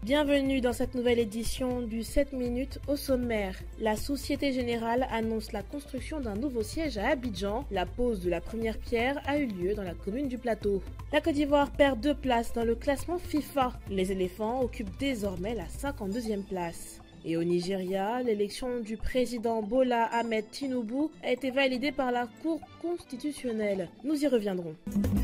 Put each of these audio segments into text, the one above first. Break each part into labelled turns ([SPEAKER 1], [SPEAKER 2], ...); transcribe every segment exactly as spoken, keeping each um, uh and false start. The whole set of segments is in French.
[SPEAKER 1] Bienvenue dans cette nouvelle édition du sept minutes au sommaire. La Société Générale annonce la construction d'un nouveau siège à Abidjan. La pose de la première pierre a eu lieu dans la commune du Plateau. La Côte d'Ivoire perd deux places dans le classement FIFA. Les éléphants occupent désormais la cinquante-deuxième place. Et au Nigeria, l'élection du président Bola Ahmed Tinubu a été validée par la Cour constitutionnelle. Nous y reviendrons.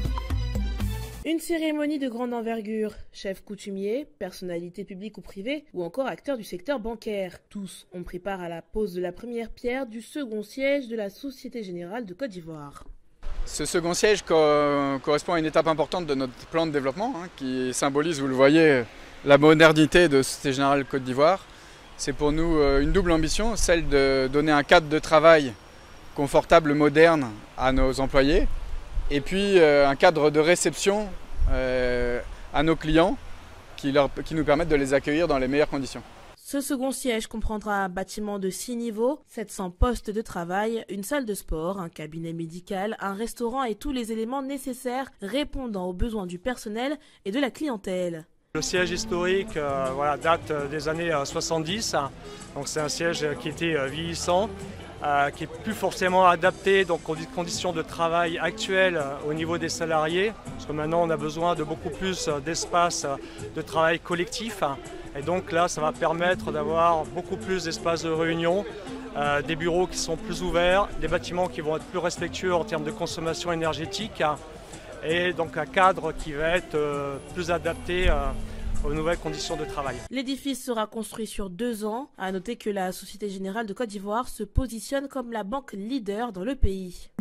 [SPEAKER 1] Une cérémonie de grande envergure, chefs coutumiers, personnalités publiques ou privées, ou encore acteurs du secteur bancaire. Tous ont pris part à la pose de la première pierre du second siège de la Société Générale de Côte d'Ivoire.
[SPEAKER 2] Ce second siège co correspond à une étape importante de notre plan de développement, hein, qui symbolise, vous le voyez, la modernité de Société Générale Côte d'Ivoire. C'est pour nous une double ambition, celle de donner un cadre de travail confortable, moderne à nos employés, et puis euh, un cadre de réception euh, à nos clients qui, leur, qui nous permettent de les accueillir dans les meilleures conditions.
[SPEAKER 1] Ce second siège comprendra un bâtiment de six niveaux, sept cents postes de travail, une salle de sport, un cabinet médical, un restaurant et tous les éléments nécessaires répondant aux besoins du personnel et de la clientèle.
[SPEAKER 3] Le siège historique euh, voilà, date des années soixante-dix, donc c'est un siège qui était vieillissant. Euh, qui n'est plus forcément adapté donc, aux conditions de travail actuelles euh, au niveau des salariés, parce que maintenant on a besoin de beaucoup plus euh, d'espace euh, de travail collectif, hein, et donc là ça va permettre d'avoir beaucoup plus d'espaces de réunion, euh, des bureaux qui sont plus ouverts, des bâtiments qui vont être plus respectueux en termes de consommation énergétique, hein, et donc un cadre qui va être euh, plus adapté euh, aux nouvelles conditions de travail.
[SPEAKER 1] L'édifice sera construit sur deux ans. À noter que la Société Générale de Côte d'Ivoire se positionne comme la banque leader dans le pays.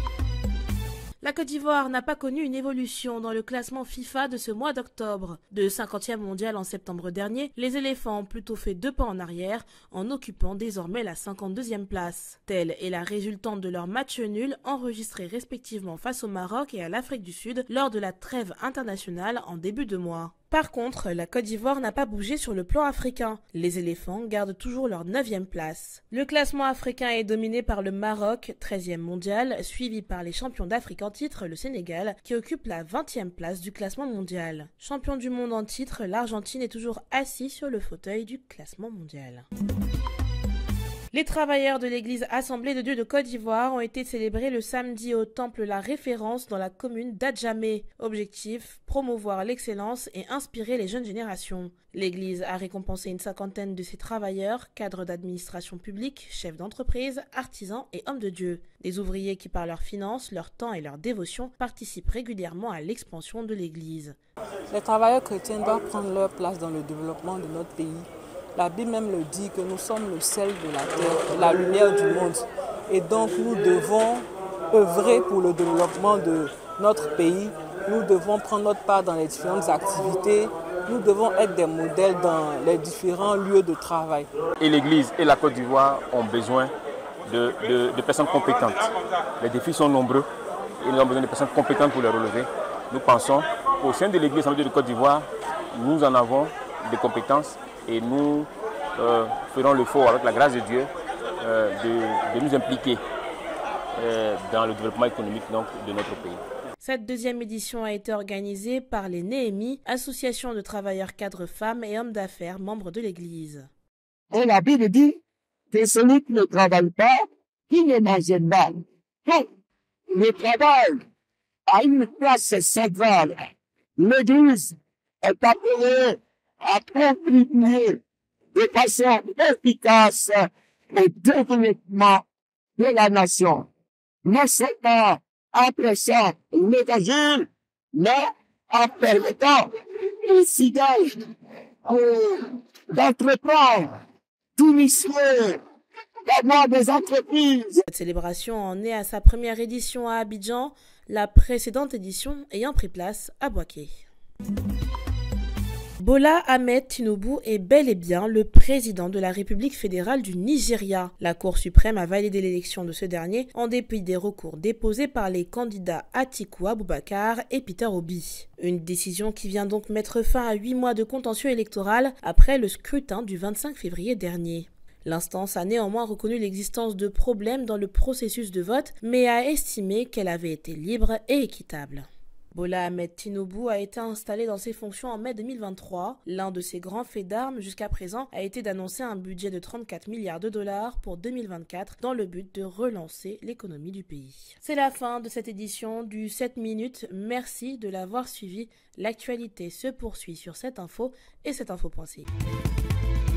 [SPEAKER 1] La Côte d'Ivoire n'a pas connu une évolution dans le classement FIFA de ce mois d'octobre. De cinquantième mondial en septembre dernier, les éléphants ont plutôt fait deux pas en arrière en occupant désormais la cinquante-deuxième place. Telle est la résultante de leurs matchs nuls enregistrés respectivement face au Maroc et à l'Afrique du Sud lors de la trêve internationale en début de mois. Par contre, la Côte d'Ivoire n'a pas bougé sur le plan africain. Les éléphants gardent toujours leur neuvième place. Le classement africain est dominé par le Maroc, treizième mondial, suivi par les champions d'Afrique en titre, le Sénégal, qui occupe la vingtième place du classement mondial. Champion du monde en titre, l'Argentine est toujours assis sur le fauteuil du classement mondial. Les travailleurs de l'église Assemblée de Dieu de Côte d'Ivoire ont été célébrés le samedi au temple La Référence dans la commune d'Adjamé. Objectif, promouvoir l'excellence et inspirer les jeunes générations. L'église a récompensé une cinquantaine de ses travailleurs, cadres d'administration publique, chefs d'entreprise, artisans et hommes de Dieu. Des ouvriers qui par leurs finances, leur temps et leur dévotion participent régulièrement à l'expansion de l'église.
[SPEAKER 4] Les travailleurs chrétiens doivent prendre leur place dans le développement de notre pays. La Bible même le dit que nous sommes le sel de la terre, la lumière du monde. Et donc nous devons œuvrer pour le développement de notre pays. Nous devons prendre notre part dans les différentes activités. Nous devons être des modèles dans les différents lieux de travail.
[SPEAKER 5] Et l'Église et la Côte d'Ivoire ont besoin de, de, de personnes compétentes. Les défis sont nombreux et nous avons besoin de personnes compétentes pour les relever. Nous pensons qu'au sein de l'Église de Côte d'Ivoire, nous en avons des compétences. Et nous euh, ferons le fort avec la grâce de Dieu euh, de, de nous impliquer euh, dans le développement économique donc, de notre pays.
[SPEAKER 1] Cette deuxième édition a été organisée par les Néhémies, association de travailleurs cadres femmes et hommes d'affaires, membres de l'Église.
[SPEAKER 6] Et la Bible dit que celui qui ne travaille pas, qui ne mange pas. Donc, le travail a une place centrale. L'Église est appelée à contribuer de façon efficace au développement de la nation. Non seulement en pressant l'évangile, mais en permettant aux citoyens d'entreprendre, d'initier, d'avoir des entreprises.
[SPEAKER 1] Cette célébration en est à sa première édition à Abidjan, la précédente édition ayant pris place à Bouaké. Bola Ahmed Tinubu est bel et bien le président de la République fédérale du Nigeria. La Cour suprême a validé l'élection de ce dernier en dépit des recours déposés par les candidats Atiku Abubakar et Peter Obi. Une décision qui vient donc mettre fin à huit mois de contentieux électoral après le scrutin du vingt-cinq février dernier. L'instance a néanmoins reconnu l'existence de problèmes dans le processus de vote, mais a estimé qu'elle avait été libre et équitable. Bola Ahmed Tinubu a été installé dans ses fonctions en mai deux mille vingt-trois. L'un de ses grands faits d'armes jusqu'à présent a été d'annoncer un budget de trente-quatre milliards de dollars pour deux mille vingt-quatre dans le but de relancer l'économie du pays. C'est la fin de cette édition du sept minutes. Merci de l'avoir suivi. L'actualité se poursuit sur cette info et cette info point c i.